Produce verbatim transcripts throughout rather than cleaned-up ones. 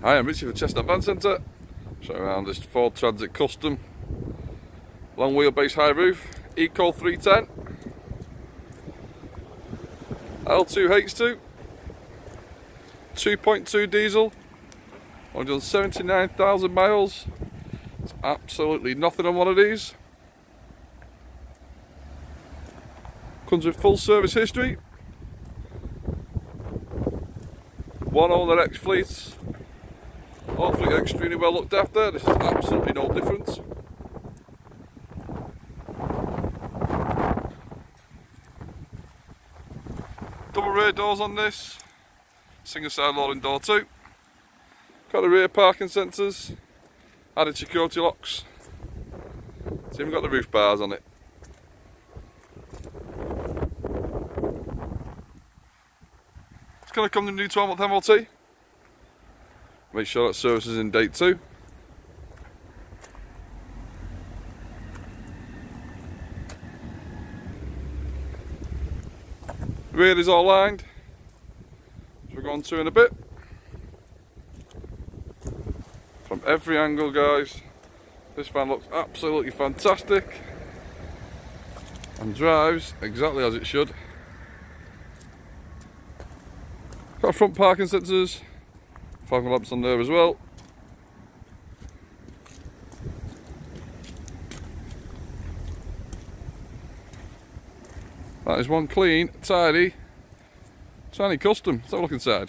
Hi, I'm Richie from Chestnut Van Centre. Showing around this Ford Transit Custom long wheelbase high roof Eco three ten L two H two two point two diesel, one hundred seventy-nine thousand miles. It's absolutely nothing on one of these. Comes with full service history, one owner ex fleet. All fleet extremely well looked after. This is absolutely no difference. Double rear doors on this, single side loading door too. Got the rear parking sensors, added security locks. It's even got the roof bars on it. It's going to come with a new twelve month M O T. Make sure that service is in date too. The rear is all lined, which we'll go on to in a bit. From every angle, guys, this van looks absolutely fantastic and drives exactly as it should. Got front parking sensors, fog lamps on there as well. That is one clean, tidy, tiny custom. Let's have a look inside.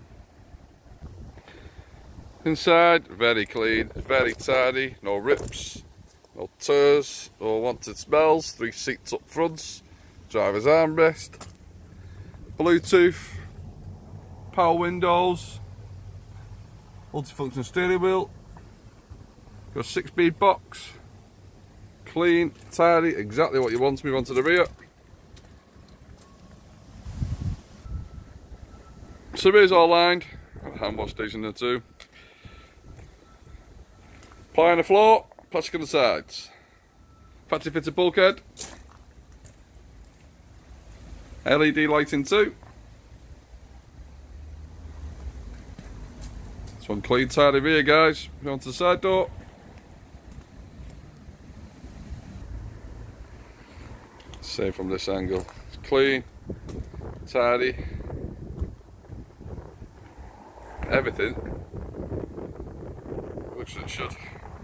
Inside, very clean, very tidy, no rips, no tears, no wanted smells, three seats up front, driver's armrest, Bluetooth, power windows, multifunction steering wheel, got a six speed box, clean, tidy, exactly what you want to move on to the rear. So the rear's all lined, got a hand wash station there too. Ply on the floor, plastic on the sides, factory fitted bulkhead, L E D lighting too. This one clean, tidy rear, guys. Go on to the side door. Same from this angle. It's clean, tidy. Everything looks as it should.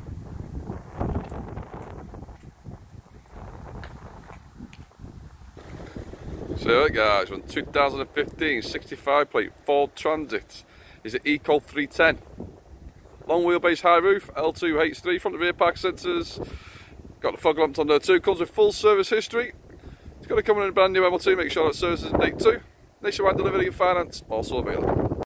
So right, guys, on two thousand fifteen sixty-five plate Ford Transit is an Eco three ten. Long wheelbase high roof, L two H three, front and rear park sensors. Got the fog lamps on there too, comes with full service history. It's got to come in a brand new M O T, make sure that service is in date too. Nationwide delivery and finance also available.